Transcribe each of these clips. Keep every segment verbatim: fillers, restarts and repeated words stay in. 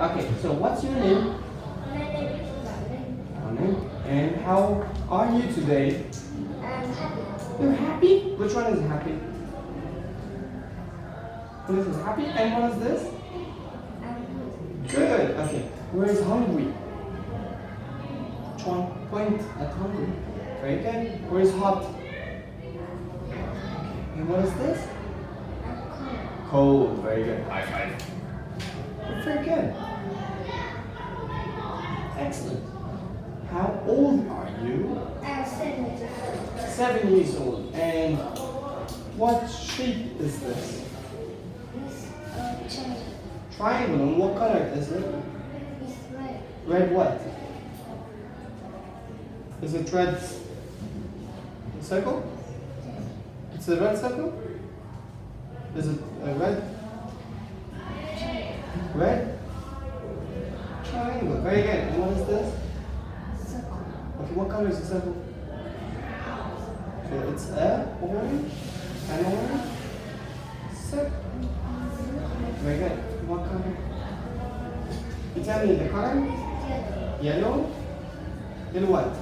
Okay, so what's your name? My name is Darling. Darling. And how are you today? I'm happy. You're happy? Which one is happy? This is happy. And what is this? I'm good. Good. Okay. Where is hungry? Which one? Point at hungry. Very good. Where is hot? And what is this? I'm cold. Cold. Very good. High five. Very good. Excellent. How old are you? I'm seven years old. Seven years old. And what shape is this? This uh, child Triangle. And what color is it? is red. Red what? Is it red circle? It's a red circle? Is it a red? Red? Triangle. Very good. And what is this? Circle. Okay, what color is the circle? So it's a orange, an orange circle. Very good. What color? You tell me the color? Yellow. Yellow? Yellow what?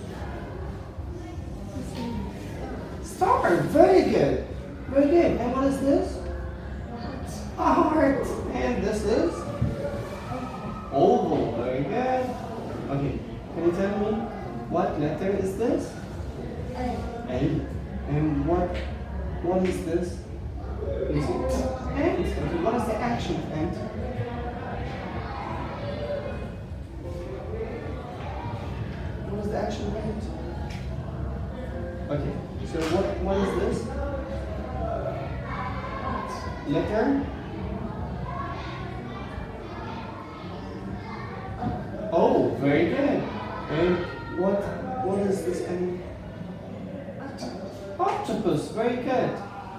Star. Very good. Very good. And what is this? A heart. And this is? Oval. Very good. Okay. Can you tell me what letter is this? A. A. And what what is this? Is it ant? Okay. What is the action of ant? What is the action of ant? Okay. So what what is this? Letter? Oh, very good. And what what is this animal? Octopus. Octopus. Very good.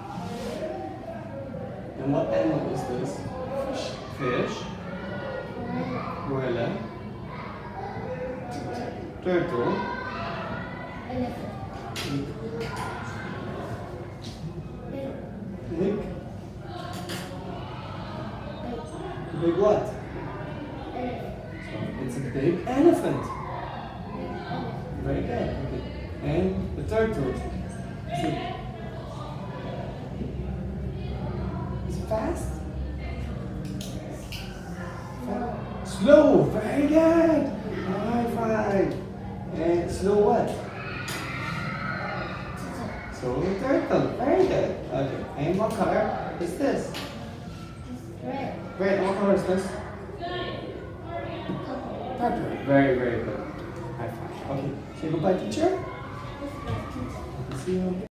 And what animal is this? Fish. Fish. Gorilla. Gorilla. Turtle. Elephant. Big. Pig. Big. Big what? Elephant. It's a big elephant. Big elephant. Very good. Okay. And the turtle. Is it, is it fast? Fa- Slow. Very good. High five. And slow what? So the turtle. Very good. Okay. And what color is this? Red. Red. And what color is this? Purple. Purple. Very, very good. High five. Okay. Say goodbye, teacher. This is my teacher. See you.